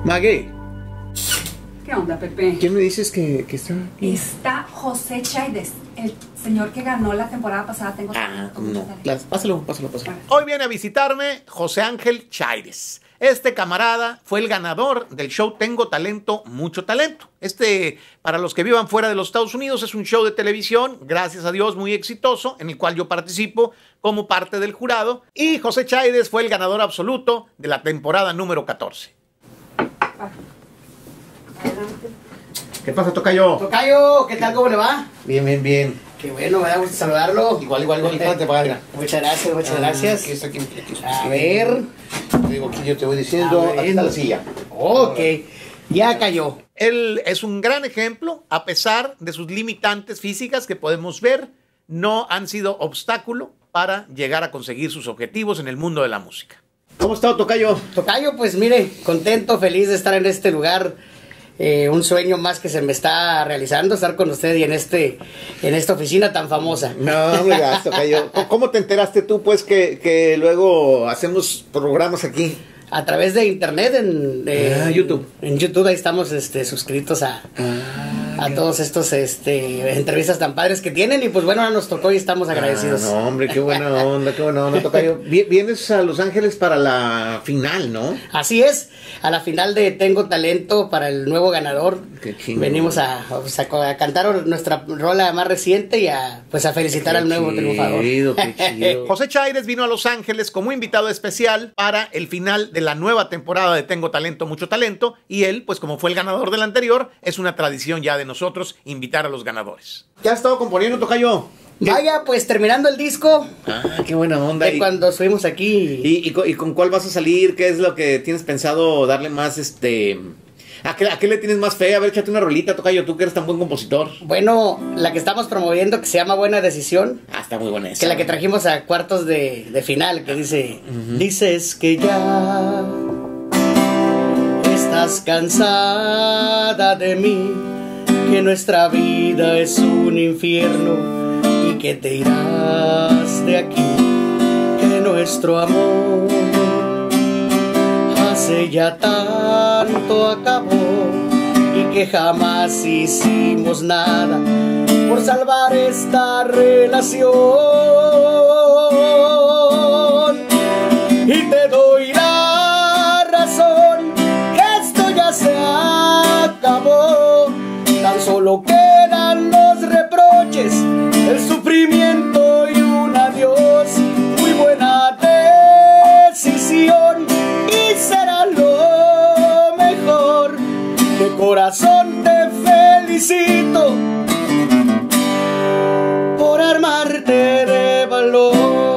Maguey, ¿Qué onda, Pepe? ¿quién me dices que está aquí? Está José Chaides, el señor que ganó la temporada pasada. Tengo No. Pásalo. Hoy viene a visitarme José Ángel Chaides. Este camarada fue el ganador del show Tengo Talento, Mucho Talento. Para los que vivan fuera de los Estados Unidos, es un show de televisión, gracias a Dios, muy exitoso, en el cual yo participo como parte del jurado. Y José Chaides fue el ganador absoluto de la temporada número 14. Adelante. ¿Qué pasa, tocayo? Tocayo, ¿qué tal? ¿Cómo le va? Bien. Qué bueno, me da gusto saludarlo. Igual, espérate, padre. Muchas gracias. Aquí está, aquí. A ver. Te digo, aquí yo te voy diciendo, aquí está la silla. Ok, ya cayó. Él es un gran ejemplo, a pesar de sus limitantes físicas que podemos ver, no han sido obstáculo para llegar a conseguir sus objetivos en el mundo de la música. ¿Cómo está, tocayo? Tocayo, pues mire, contento, feliz de estar en este lugar. Un sueño más que se me está realizando, estar con usted y en esta oficina tan famosa. No, me das, tocayo. ¿Cómo te enteraste tú, pues, que luego hacemos programas aquí? A través de internet, en YouTube. En YouTube, ahí estamos suscritos a todos estos entrevistas tan padres que tienen. Y pues bueno, ahora nos tocó y estamos agradecidos. No, hombre, qué buena onda, tocayo. Vienes a Los Ángeles para la final, ¿no? Así es, a la final de Tengo Talento para el nuevo ganador. Qué chingón. Venimos a cantar nuestra rola más reciente y a felicitar al nuevo triunfador. Qué chido. José Chaides vino a Los Ángeles como invitado especial para el final de la nueva temporada de Tengo Talento, Mucho Talento, y él, pues como fue el ganador del anterior, es una tradición ya de nosotros invitar a los ganadores. ¿Qué has estado componiendo, tocayo? Vaya, pues terminando el disco. Qué buena onda. De cuando estuvimos aquí. ¿Y con cuál vas a salir? ¿Qué es lo que tienes pensado darle más, ¿A qué le tienes más fe? A ver, échate una rolita, tocayo, tú que eres tan buen compositor. Bueno, la que estamos promoviendo, que se llama Buena Decisión. Está muy buena esa. Que la que trajimos a cuartos de final, que dice: Dices que ya estás cansada de mí, que nuestra vida es un infierno y que te irás de aquí, que nuestro amor hace ya tanto acabó y que jamás hicimos nada por salvar esta relación. Y te doy la razón, que esto ya se acabó. Tan solo quedan los reproches, el sufrimiento y un adiós. Muy buena decisión y será lo mejor. De corazón te felicito por armarte de valor.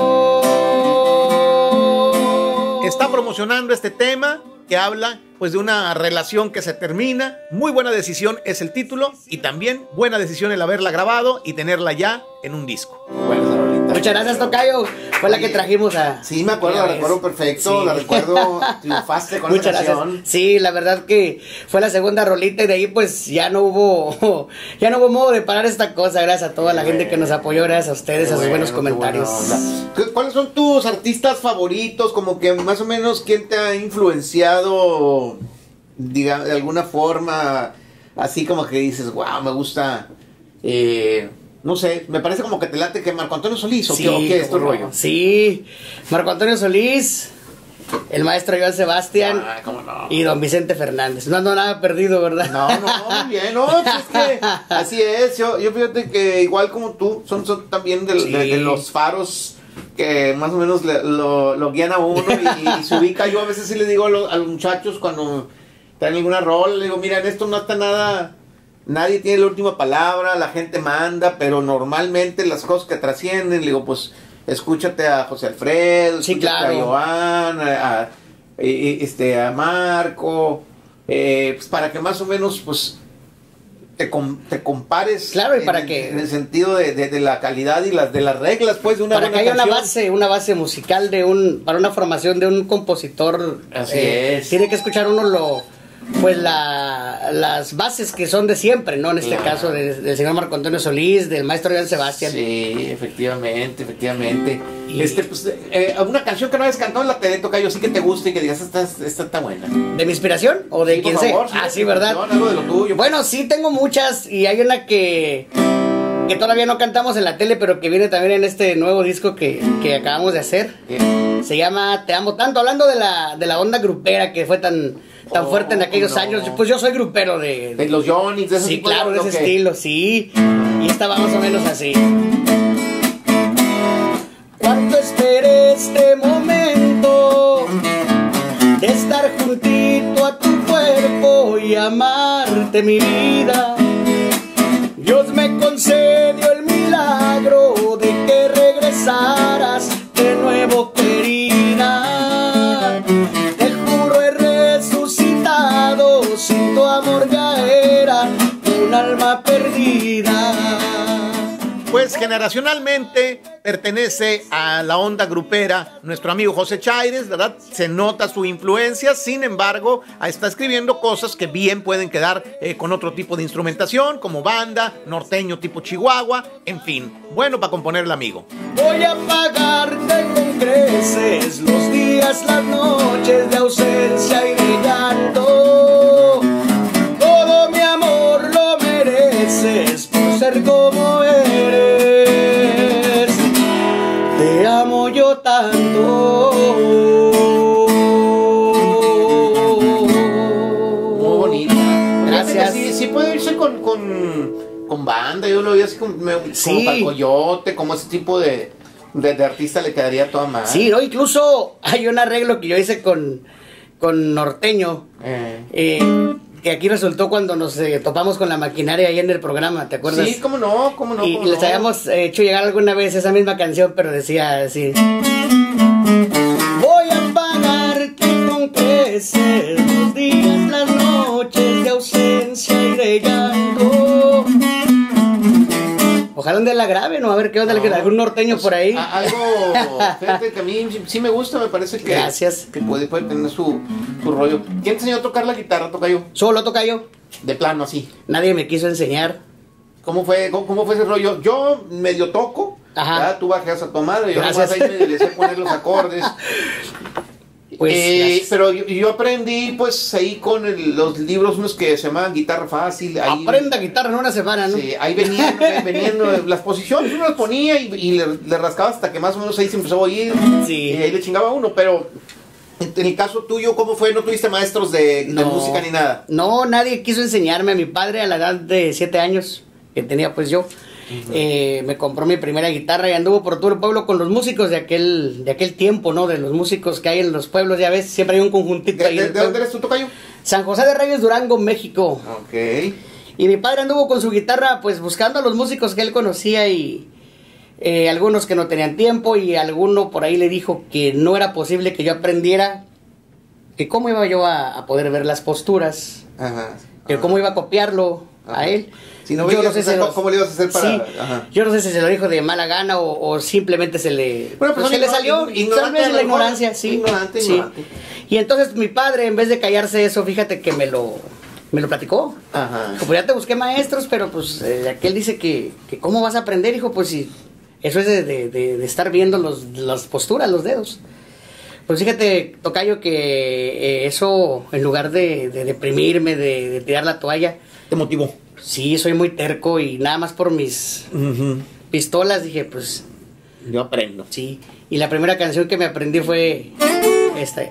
Está promocionando este tema que habla pues de una relación que se termina. Muy buena decisión es el título, y también buena decisión el haberla grabado y tenerla ya en un disco. Muchas gracias, tocayo. Fue la que trajimos a... Sí, me acuerdo, la recuerdo perfecto, Sí. La recuerdo, triunfaste con Muchas esa gracias. canción. Sí, la verdad que fue la segunda rolita y de ahí pues ya no hubo modo de parar esta cosa. Gracias a toda la gente que nos apoyó, gracias a ustedes, a sus buenos comentarios. ¿Cuáles son tus artistas favoritos? Como que más o menos, ¿quién te ha influenciado, digamos, de alguna forma? Así como que dices, wow, me gusta... no sé, me parece como que te late que Marco Antonio Solís o qué es tu rollo. Sí, Marco Antonio Solís, el maestro Joan Sebastián ¿Cómo no? y don Vicente Fernández. No ando nada perdido, ¿verdad? No, muy bien, no, pues es que así es, yo fíjate que igual como tú, son también de los faros que más o menos lo guían a uno y se ubica. Yo a veces sí le digo a los muchachos cuando traen alguna rol, le digo, mira, en esto no está nada... Nadie tiene la última palabra, la gente manda, pero normalmente las cosas que trascienden, le digo, pues escúchate a José Alfredo, Sí, escúchate claro. a Joan, a Marco, pues para que más o menos pues te compares. Claro, y para que... en el sentido de la calidad y de las reglas, pues, de una Para que buena haya canción. una base musical para una formación de un compositor. Así es. Tiene que escuchar uno pues las bases que son de siempre, ¿no? En este caso del señor Marco Antonio Solís, del maestro Joan Sebastián. Sí, efectivamente. Pues, ¿alguna canción que no hayas cantado en la tele, tocayo, sí que te guste y que digas, esta está buena? ¿De mi inspiración o de quién sea? Ah, sí, ¿verdad? Algo de lo tuyo. Bueno, sí, tengo muchas y hay una que todavía no cantamos en la tele, pero que viene también en este nuevo disco que acabamos de hacer. Se llama Te Amo Tanto, hablando de la onda grupera que fue tan fuerte en aquellos años. Pues yo soy grupero de los Johnny's, de ese sí, tipo claro, de ese estilo, sí. Y esta va más o menos así. Cuánto esperé este momento de estar juntito a tu cuerpo y amarte, mi vida. Dios me concedió el milagro de que regresaras de nuevo, querida. Te juro he resucitado, sin tu amor ya era un alma perdida. Pues generacionalmente pertenece a la onda grupera nuestro amigo José Chaires, ¿verdad? Se nota su influencia, sin embargo, está escribiendo cosas que bien pueden quedar con otro tipo de instrumentación, como banda, norteño tipo Chihuahua, en fin, bueno para componer el amigo. Voy a pagarte con creces los días, las noches de ausencia y de llanto. Todo mi amor lo mereces por ser como eres. Te amo yo tanto. Muy bonito. Gracias. Sí puede irse con banda. Yo lo vi así como para el Coyote, como ese tipo de artista le quedaría toda madre. Sí, ¿no? Incluso hay un arreglo que yo hice con norteño. Que aquí resultó cuando nos topamos con la maquinaria ahí en el programa, ¿te acuerdas? Sí, cómo no. Y les habíamos hecho llegar alguna vez esa misma canción, pero decía así: voy a pagarte con creces los días, las noches de ausencia y de llanto. Ojalá un día la graben, ¿no? A ver qué onda, algún norteño pues, por ahí. Algo, fíjate que a mí sí me gusta, me parece que... Gracias. Que puede tener su rollo. ¿Quién te enseñó a tocar la guitarra, tocayo? Solo tocayo. De plano, así. Nadie me quiso enseñar. ¿Cómo fue ese rollo? Yo medio toco, ¿verdad? Tú bajas a tu madre, yo nomás ahí me sé poner los acordes. Pues, pero yo aprendí pues ahí con los libros unos que se llamaban Guitarra Fácil. Ahí, aprenda guitarra en una semana, ¿no? Sí, ahí venían las posiciones, uno las ponía y le rascaba hasta que más o menos ahí se empezó a oír. Sí. Y ahí le chingaba uno, pero en el caso tuyo, ¿cómo fue? ¿No tuviste maestros de música ni nada? No, nadie quiso enseñarme. A mi padre a la edad de 7 años que tenía pues yo. Me compró mi primera guitarra y anduvo por todo el pueblo con los músicos de aquel tiempo, ¿no? De los músicos que hay en los pueblos, ya ves, siempre hay un conjuntito ahí. ¿De dónde eres tú, tocayo? San José de Reyes, Durango, México. Ok. Y mi padre anduvo con su guitarra, pues buscando a los músicos que él conocía y algunos que no tenían tiempo y alguno por ahí le dijo que no era posible que yo aprendiera, que cómo iba yo a poder ver las posturas, que cómo iba a copiarlo a él. Si no, yo no sé ¿cómo le ibas a hacer para...? Sí, yo no sé si se lo dijo de mala gana o simplemente se le... Bueno, pues se le salió, y tal vez la ignorancia, sí. Ignorante. Y entonces mi padre, en vez de callarse eso, fíjate que me lo platicó. Pues ya te busqué maestros, pero pues aquel dice que ¿cómo vas a aprender, hijo? Pues sí, eso es de estar viendo las posturas, los dedos. Pues fíjate, tocayo, que eso, en lugar de deprimirme, de tirar la toalla... ¿Te motivó? Sí, soy muy terco y nada más por mis pistolas dije, pues... Yo aprendo. Sí, y la primera canción que me aprendí fue esta.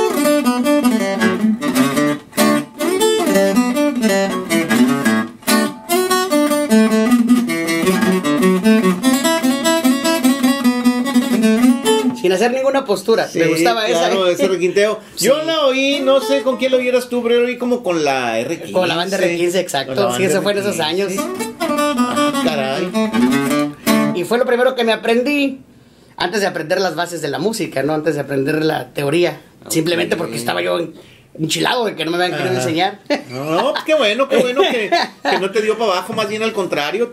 Sin hacer ninguna postura, sí, me gustaba claro, ese requinteo. Sí. Yo la oí, no sé con quién lo oyeras tú, pero lo oí como con la R15. Con la banda R15, exacto. Sí, eso fue en esos años. Sí. Caray. Y fue lo primero que me aprendí antes de aprender las bases de la música, ¿no? Antes de aprender la teoría. Okay. Simplemente porque estaba yo enchilado de que no me habían querido enseñar. No, pues qué bueno que no te dio para abajo, más bien al contrario,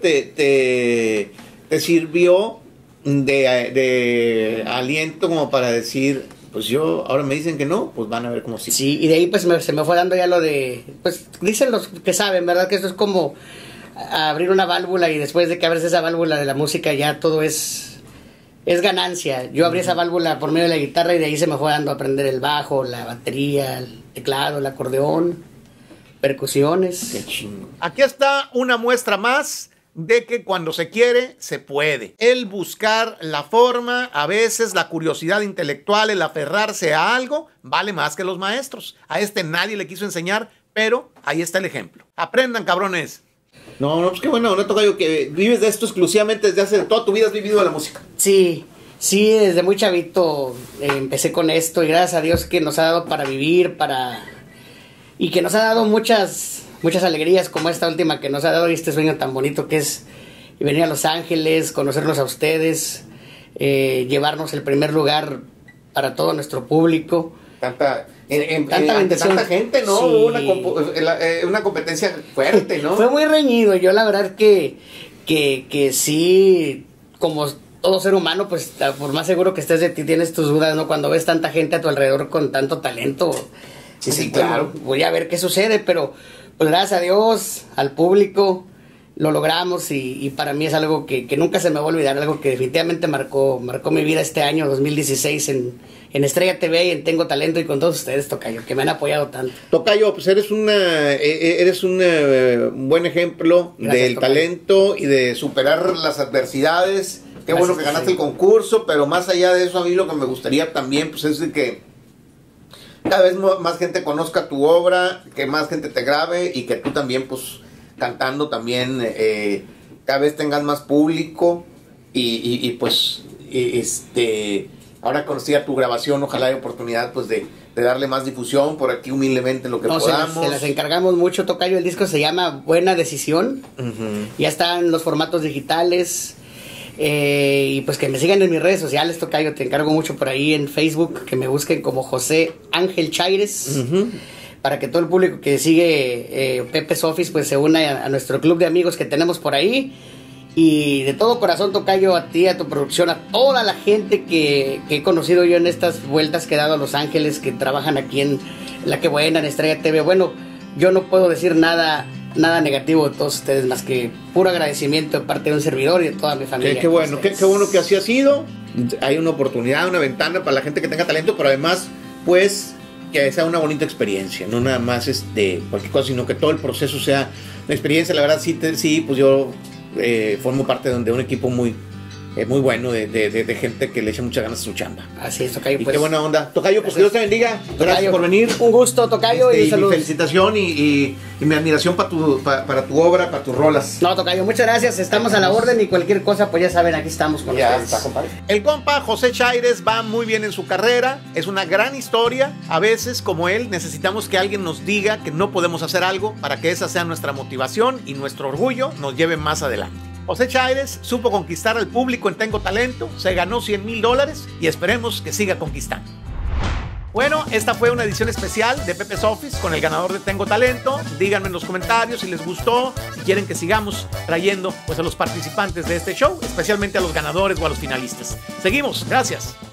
te sirvió de aliento como para decir, pues yo, ahora me dicen que no, pues van a ver cómo sí. Sí, y de ahí pues se me fue dando ya lo de, pues dicen los que saben, ¿verdad? Que eso es como abrir una válvula y después de que abres esa válvula de la música ya todo es ganancia. Yo abrí esa válvula por medio de la guitarra y de ahí se me fue dando a aprender el bajo, la batería, el teclado, el acordeón, percusiones. Qué chingo. Aquí está una muestra más de que cuando se quiere, se puede. El buscar la forma, a veces la curiosidad intelectual, el aferrarse a algo, vale más que los maestros. A este nadie le quiso enseñar, pero ahí está el ejemplo. Aprendan, cabrones. No, pues qué bueno, no toca yo que vives de esto exclusivamente desde hace toda tu vida has vivido de la música. Sí, desde muy chavito empecé con esto y gracias a Dios que nos ha dado para vivir, y que nos ha dado muchas alegrías como esta última que nos ha dado este sueño tan bonito que es venir a Los Ángeles, conocerlos a ustedes, llevarnos el primer lugar para todo nuestro público. Tanta gente, ¿no? Sí. Una competencia fuerte, ¿no? Fue muy reñido. Yo la verdad que sí, como todo ser humano, pues por más seguro que estés de ti, tienes tus dudas, ¿no? Cuando ves tanta gente a tu alrededor con tanto talento. Sí, claro. Voy a ver qué sucede, pero pues gracias a Dios, al público, lo logramos y para mí es algo que nunca se me va a olvidar, algo que definitivamente marcó mi vida este año 2016 en Estrella TV y en Tengo Talento y con todos ustedes, Tocayo, que me han apoyado tanto. Tocayo, pues eres un buen ejemplo del talento y de superar las adversidades. Qué bueno que ganaste el concurso, pero más allá de eso, a mí lo que me gustaría también pues es de que cada vez más gente conozca tu obra, que más gente te grabe y que tú también pues cantando también cada vez tengas más público y pues ahora conocía tu grabación, ojalá haya oportunidad pues de darle más difusión por aquí humildemente lo que podamos. Se las encargamos mucho, Tocayo. El disco se llama Buena Decisión. Ya están los formatos digitales. Y pues que me sigan en mis redes sociales, Tocayo. Te encargo mucho por ahí en Facebook, que me busquen como José Ángel Chaires, para que todo el público que sigue Pepe's Office pues se una a nuestro club de amigos que tenemos por ahí. Y de todo corazón, Tocayo, a ti, a tu producción, a toda la gente que he conocido yo en estas vueltas que he dado a Los Ángeles, que trabajan aquí en La Que Buena, en Estrella TV. Bueno, yo no puedo decir nada negativo de todos ustedes, más que puro agradecimiento de parte de un servidor y de toda mi familia. Qué bueno que así ha sido. Hay una oportunidad, una ventana para la gente que tenga talento, pero además, pues, que sea una bonita experiencia, no nada más cualquier cosa, sino que todo el proceso sea una experiencia. La verdad, sí, pues yo formo parte de un equipo muy bueno de gente que le echa muchas ganas a su chamba. Así es, Tocayo. Y qué buena onda. Tocayo, pues que Dios te bendiga. Gracias por venir. Un gusto, Tocayo, y saludos. Mi felicitación y mi admiración para tu obra, para tus rolas. No, Tocayo, muchas gracias. Estamos a la orden y cualquier cosa, pues ya saben, aquí estamos con ustedes. Está, compadre. El compa José Chaires va muy bien en su carrera. Es una gran historia. A veces, como él, necesitamos que alguien nos diga que no podemos hacer algo para que esa sea nuestra motivación y nuestro orgullo nos lleve más adelante. José Chaires supo conquistar al público en Tengo Talento, se ganó $100,000 y esperemos que siga conquistando. Bueno, esta fue una edición especial de Pepe's Office con el ganador de Tengo Talento. Díganme en los comentarios si les gustó, si quieren que sigamos trayendo pues a los participantes de este show, especialmente a los ganadores o a los finalistas. Seguimos, gracias.